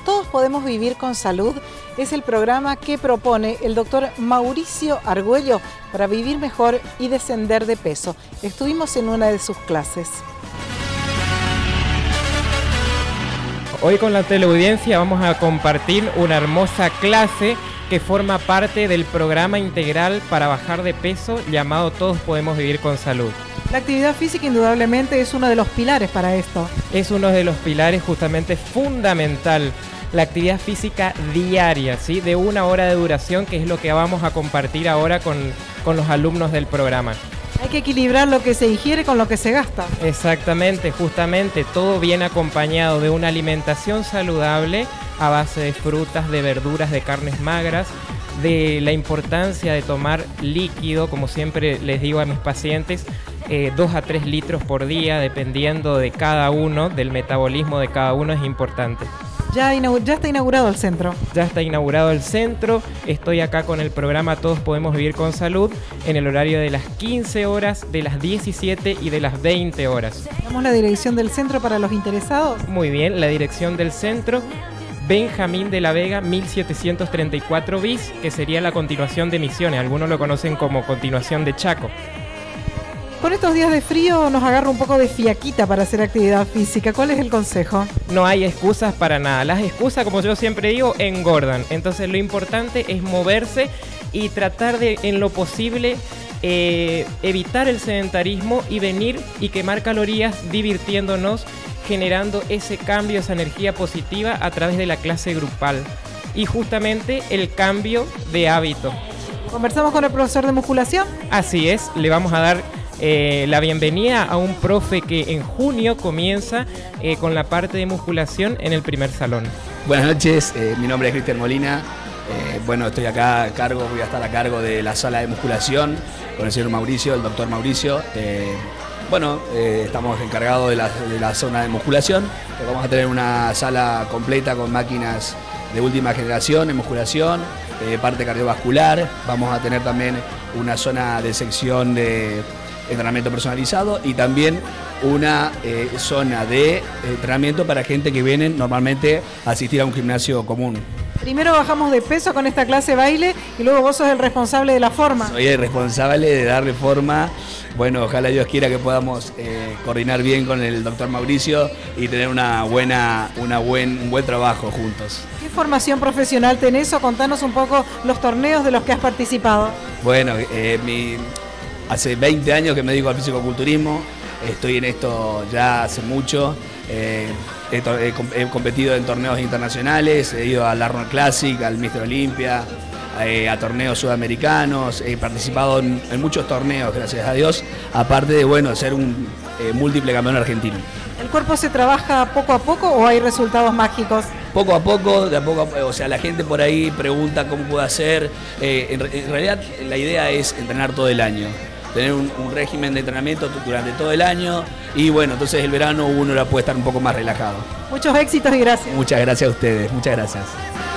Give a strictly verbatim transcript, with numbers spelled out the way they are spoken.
Todos podemos vivir con salud es el programa que propone el doctor Mauricio Argüello para vivir mejor y descender de peso. Estuvimos en una de sus clases. Hoy con la teleaudiencia vamos a compartir una hermosa clase que forma parte del programa integral para bajar de peso llamado Todos Podemos Vivir con Salud. La actividad física indudablemente es uno de los pilares para esto. Es uno de los pilares justamente fundamental, la actividad física diaria, ¿sí? De una hora de duración, que es lo que vamos a compartir ahora con, con los alumnos del programa. Hay que equilibrar lo que se ingiere con lo que se gasta. Exactamente, justamente, todo viene acompañado de una alimentación saludable a base de frutas, de verduras, de carnes magras, de la importancia de tomar líquido, como siempre les digo a mis pacientes, eh, dos a tres litros por día, dependiendo de cada uno, del metabolismo de cada uno, es importante. Ya, ya está inaugurado el centro. Ya está inaugurado el centro. Estoy acá con el programa Todos Podemos Vivir con Salud en el horario de las quince horas, de las diecisiete y de las veinte horas. ¿Damos la dirección del centro para los interesados? Muy bien, la dirección del centro, Benjamín de la Vega, mil setecientos treinta y cuatro bis, que sería la continuación de Misiones. Algunos lo conocen como continuación de Chaco. Con estos días de frío nos agarra un poco de fiaquita para hacer actividad física. ¿Cuál es el consejo? No hay excusas para nada. Las excusas, como yo siempre digo, engordan. Entonces lo importante es moverse y tratar de, en lo posible, eh, evitar el sedentarismo y venir y quemar calorías divirtiéndonos, generando ese cambio, esa energía positiva a través de la clase grupal. Y justamente el cambio de hábito. ¿Conversamos con el profesor de musculación? Así es, le vamos a dar Eh, la bienvenida a un profe que en junio comienza eh, con la parte de musculación en el primer salón. Buenas noches, eh, mi nombre es Cristian Molina. Eh, bueno, estoy acá a cargo, voy a estar a cargo de la sala de musculación con el señor Mauricio, el doctor Mauricio. Eh, bueno, eh, estamos encargados de la, de la zona de musculación. Eh, vamos a tener una sala completa con máquinas de última generación en musculación, eh, parte cardiovascular. Vamos a tener también una zona de sección de entrenamiento personalizado y también una eh, zona de entrenamiento para gente que viene normalmente a asistir a un gimnasio común. Primero bajamos de peso con esta clase de baile y luego vos sos el responsable de la forma. Soy el responsable de darle forma. Bueno, ojalá Dios quiera que podamos eh, coordinar bien con el doctor Mauricio y tener una buena, una buen, un buen trabajo juntos. ¿Qué formación profesional tenés o contanos un poco los torneos de los que has participado? Bueno, eh, mi... hace veinte años que me dedico al fisicoculturismo, estoy en esto ya hace mucho, eh, he, he, he competido en torneos internacionales, he ido al Arnold Classic, al míster Olympia, eh, a torneos sudamericanos, he participado en, en muchos torneos, gracias a Dios, aparte de bueno, ser un eh, múltiple campeón argentino. ¿El cuerpo se trabaja poco a poco o hay resultados mágicos? Poco a poco, de a poco, a, o sea, la gente por ahí pregunta cómo puedo hacer, eh, en, en realidad la idea es entrenar todo el año. Tener un, un régimen de entrenamiento durante todo el año y bueno, entonces el verano uno la puede estar un poco más relajado. Muchos éxitos y gracias. Muchas gracias a ustedes, muchas gracias.